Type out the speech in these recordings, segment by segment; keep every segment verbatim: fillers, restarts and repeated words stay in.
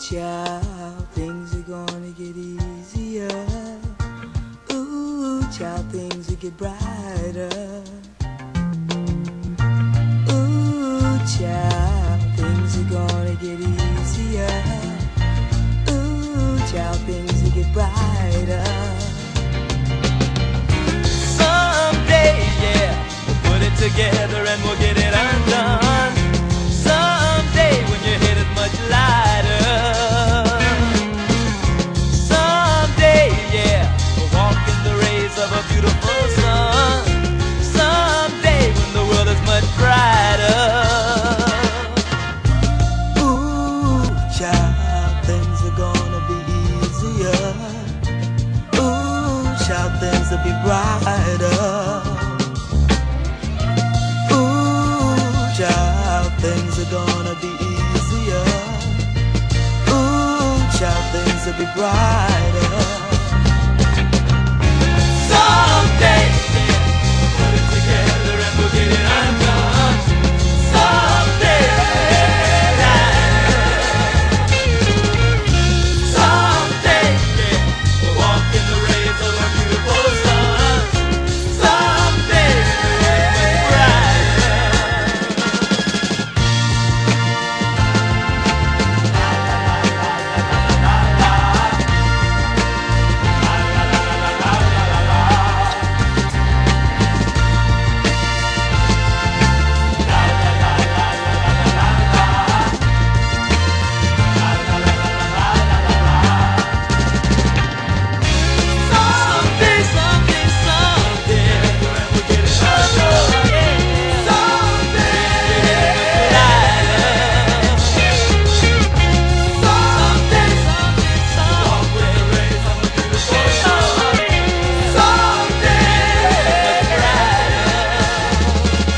child, things are gonna get easier. Ooh, child, things will get brighter. Ooh, child, things are gonna get easier. Ooh, child, things will get brighter. Someday, yeah, we'll put it together and we'll get it undone. Someday when your head is much lighter. Someday, yeah, we'll walk in the rays of a beautiful sun. Someday when the world is much brighter. Ooh, child, things are gonna be easier. Ooh, child, things will be brighter. Things are gonna be easier. Ooh, child, things will be brighter. Someday, put it together and we'll get it undone. Someday, someday, yeah, we'll walk in the rays of a beautiful sun. Someday, much brighter.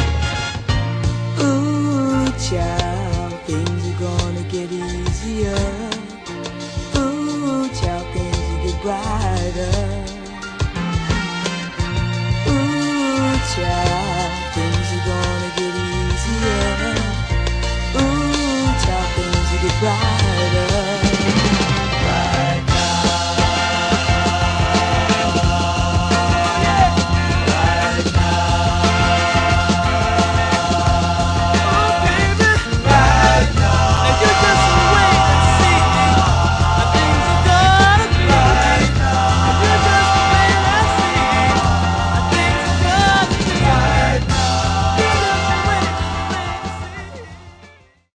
Child, things are gonna get easier.